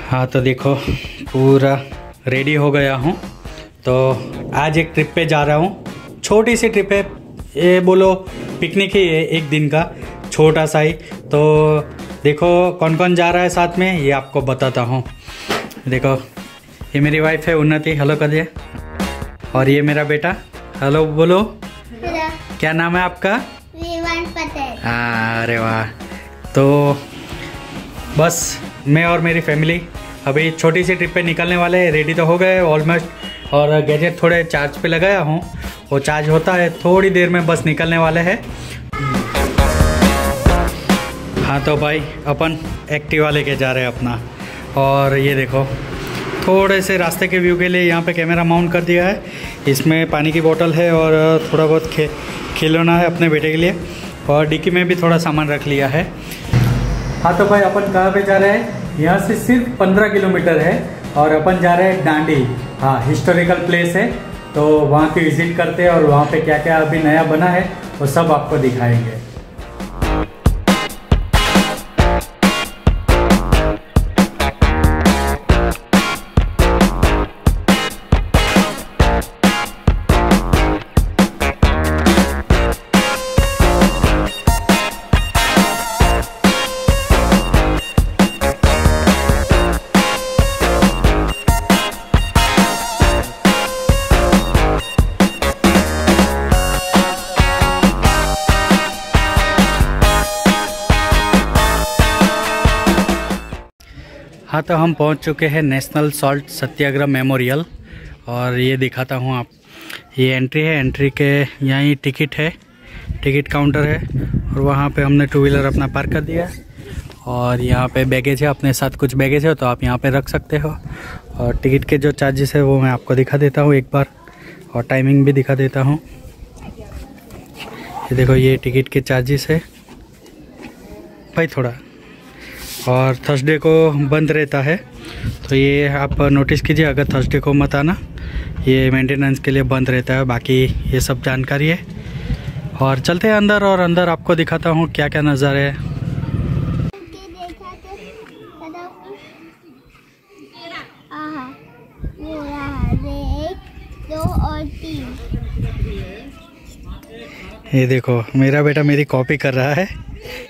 हाँ तो देखो पूरा रेडी हो गया हूँ। तो आज एक ट्रिप पे जा रहा हूँ, छोटी सी ट्रिप है, ये बोलो पिकनिक ही है, एक दिन का छोटा सा ही। तो देखो कौन कौन जा रहा है साथ में, ये आपको बताता हूँ। देखो ये मेरी वाइफ है उन्नति, हेलो कर दिए। और ये मेरा बेटा, हेलो बोलो। क्या नाम है आपका? विवान पटेल। अरे वाह। तो बस मैं और मेरी फैमिली अभी छोटी सी ट्रिप पे निकलने वाले हैं। रेडी तो हो गए ऑलमोस्ट, और गैजेट थोड़े चार्ज पे लगाया हूँ, वो चार्ज होता है थोड़ी देर में, बस निकलने वाले हैं। हाँ तो भाई अपन एक्टिवा लेके जा रहे हैं अपना। और ये देखो थोड़े से रास्ते के व्यू के लिए यहाँ पे कैमरा माउंट कर दिया है। इसमें पानी की बोतल है और थोड़ा बहुत खिलौना है अपने बेटे के लिए, और डिक्की में भी थोड़ा सामान रख लिया है। हाँ तो भाई अपन कहाँ पे जा रहे हैं? यहाँ से सिर्फ 15 किलोमीटर है और अपन जा रहे हैं डांडी। हाँ हिस्टोरिकल प्लेस है, तो वहाँ की विजिट करते हैं और वहाँ पे क्या क्या अभी नया बना है वो सब आपको दिखाएंगे। हाँ तो हम पहुंच चुके हैं नेशनल सॉल्ट सत्याग्रह मेमोरियल, और ये दिखाता हूँ आप। ये एंट्री है, एंट्री के यहाँ ही टिकट है, टिकट काउंटर है, और वहाँ पे हमने टू व्हीलर अपना पार्क कर दिया है। और यहाँ पे बैगेज है, अपने साथ कुछ बैगेज है तो आप यहाँ पे रख सकते हो। और टिकट के जो चार्जेस है वो मैं आपको दिखा देता हूँ एक बार, और टाइमिंग भी दिखा देता हूँ। ये देखो ये टिकट के चार्जेस है भाई थोड़ा, और थर्सडे को बंद रहता है, तो ये आप नोटिस कीजिए, अगर थर्सडे को मत आना, ये मेंटेनेंस के लिए बंद रहता है। बाकी ये सब जानकारी है। और चलते हैं अंदर, और अंदर आपको दिखाता हूँ क्या क्या नज़ारे है। ये देखो मेरा बेटा मेरी कॉपी कर रहा है।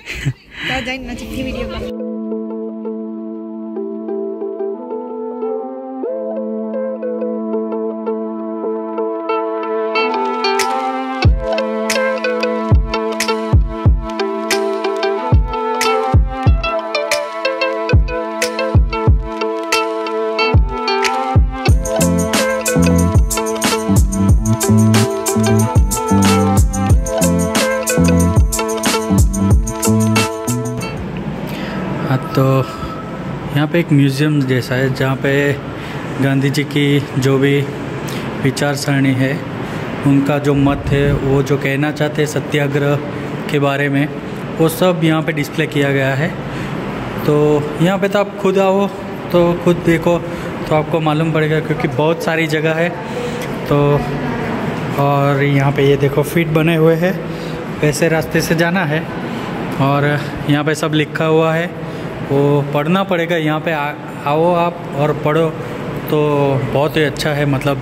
हाँ तो यहाँ पे एक म्यूज़ियम जैसा है, जहाँ पे गांधी जी की जो भी विचार सरणी है, उनका जो मत है, वो जो कहना चाहते हैं सत्याग्रह के बारे में, वो सब यहाँ पे डिस्प्ले किया गया है। तो यहाँ पे तो आप खुद आओ तो खुद देखो तो आपको मालूम पड़ेगा, क्योंकि बहुत सारी जगह है। तो और यहाँ पे ये देखो फीट बने हुए हैं, वैसे रास्ते से जाना है, और यहाँ पे सब लिखा हुआ है, वो पढ़ना पड़ेगा। यहाँ पे आओ आप और पढ़ो तो बहुत ही अच्छा है। मतलब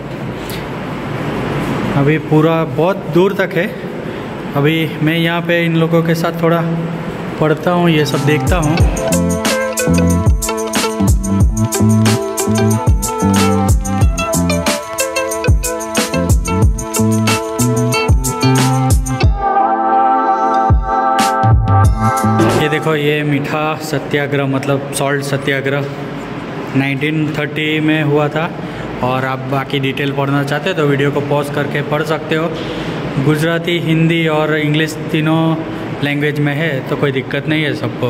अभी पूरा बहुत दूर तक है। अभी मैं यहाँ पे इन लोगों के साथ थोड़ा पढ़ता हूँ, ये सब देखता हूँ। ये देखो ये मीठा सत्याग्रह, मतलब सॉल्ट सत्याग्रह 1930 में हुआ था। और आप बाकी डिटेल पढ़ना चाहते हो तो वीडियो को पॉज करके पढ़ सकते हो। गुजराती, हिंदी और इंग्लिश तीनों लैंग्वेज में है, तो कोई दिक्कत नहीं है सबको।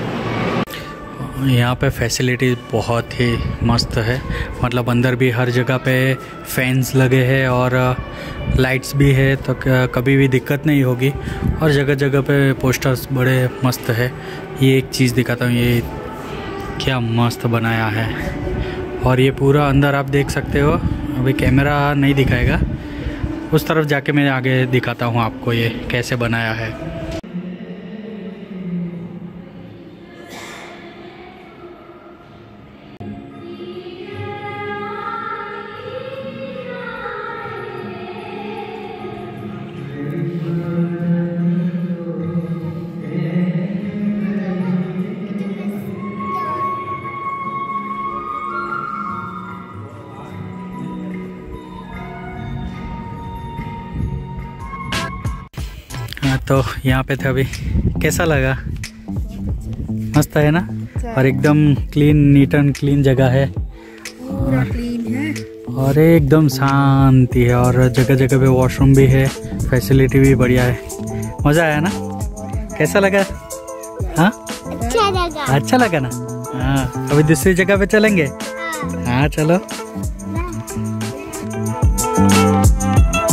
यहाँ पे फैसिलिटी बहुत ही मस्त है, मतलब अंदर भी हर जगह पे फैंस लगे हैं और लाइट्स भी है, तो कभी भी दिक्कत नहीं होगी। और जगह जगह पे पोस्टर्स बड़े मस्त है। ये एक चीज़ दिखाता हूँ, ये क्या मस्त बनाया है। और ये पूरा अंदर आप देख सकते हो, अभी कैमरा नहीं दिखाएगा, उस तरफ जाके मैं आगे दिखाता हूँ आपको ये कैसे बनाया है। तो यहाँ पे थे अभी। कैसा लगा? मस्त है ना? और एकदम क्लीन, नीट एंड क्लीन जगह है और एकदम शांति है और जगह जगह पे वॉशरूम भी है, फैसिलिटी भी बढ़िया है। मज़ा आया ना? कैसा लगा? हाँ, अच्छा लगा ना? हाँ, अभी दूसरी जगह पे चलेंगे। हाँ चलो।